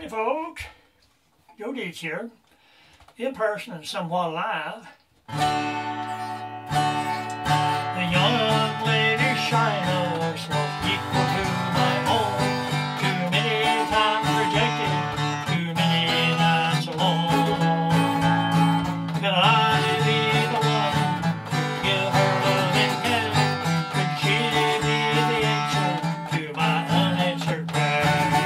folks, Joe Deitz here, in person and somewhat live. The young lady shiners was equal to my own. Too many times rejected, too many nights alone. Can I be the one to give her love and care? Could she be the answer to my unanswered prayer?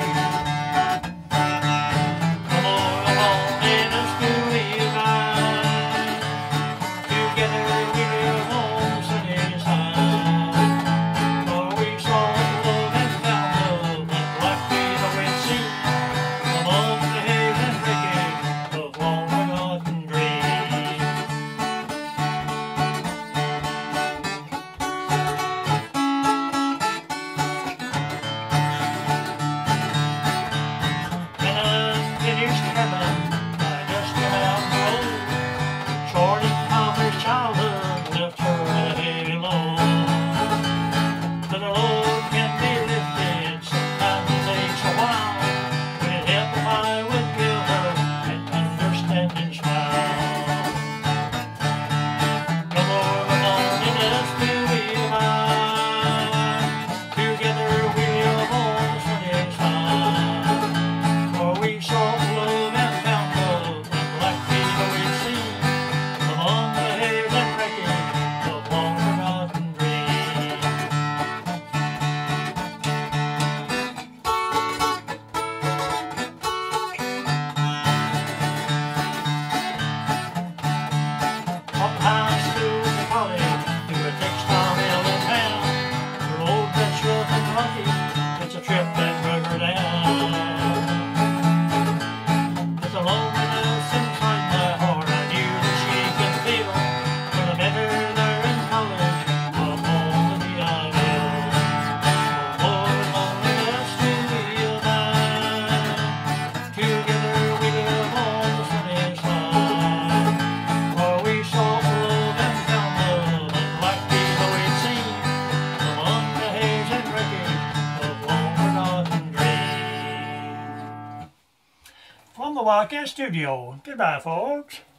It's a trip that drug her down. There's a loneliness inside my heart I knew that she could feel when I met her there in college of all the Village. Oh, loneliness to be alive. Together we live on the sunny side. For we sought love and found love, and like we've always seen among the haze and wreckage from the Wildcat studio. Goodbye, folks.